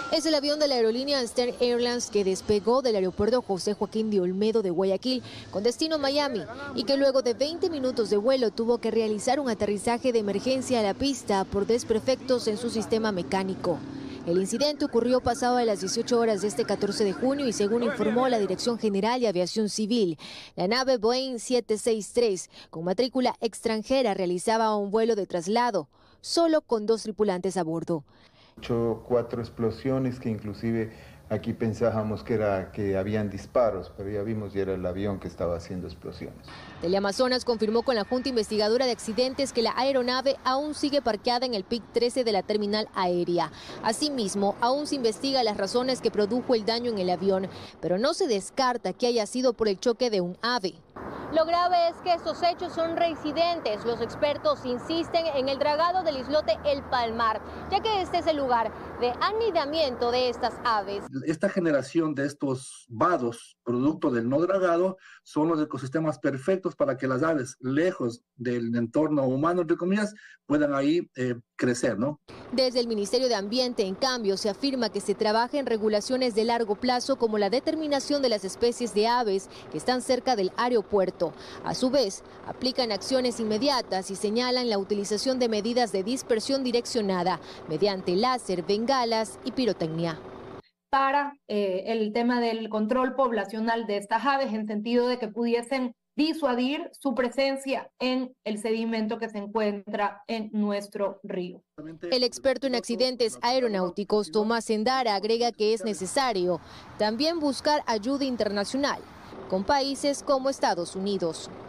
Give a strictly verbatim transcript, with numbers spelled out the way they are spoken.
Es el avión de la aerolínea Stern Airlines que despegó del aeropuerto José Joaquín de Olmedo de Guayaquil con destino Miami y que luego de veinte minutos de vuelo tuvo que realizar un aterrizaje de emergencia a la pista por desperfectos en su sistema mecánico. El incidente ocurrió pasado a las dieciocho horas de este catorce de junio y según informó la Dirección General de Aviación Civil, la nave Boeing siete seis tres con matrícula extranjera realizaba un vuelo de traslado, solo con dos tripulantes a bordo. Hecho cuatro explosiones que inclusive aquí pensábamos que, era, que habían disparos, pero ya vimos y era el avión que estaba haciendo explosiones. Teleamazonas confirmó con la Junta Investigadora de Accidentes que la aeronave aún sigue parqueada en el P I C trece de la terminal aérea. Asimismo, aún se investiga las razones que produjo el daño en el avión, pero no se descarta que haya sido por el choque de un ave. Lo grave es que estos hechos son reincidentes. Los expertos insisten en el dragado del islote El Palmar, ya que este es el lugar de anidamiento de estas aves. Esta generación de estos vados, producto del no dragado, son los ecosistemas perfectos para que las aves, lejos del entorno humano, entre comillas, puedan ahí eh, crecer, ¿no? Desde el Ministerio de Ambiente, en cambio, se afirma que se trabaja en regulaciones de largo plazo como la determinación de las especies de aves que están cerca del aeropuerto. A su vez, aplican acciones inmediatas y señalan la utilización de medidas de dispersión direccionada mediante láser, bengalas y pirotecnia. Para eh, el tema del control poblacional de estas aves, en sentido de que pudiesen disuadir su presencia en el sedimento que se encuentra en nuestro río. El experto en accidentes aeronáuticos Tomás Endara agrega que es necesario también buscar ayuda internacional con países como Estados Unidos.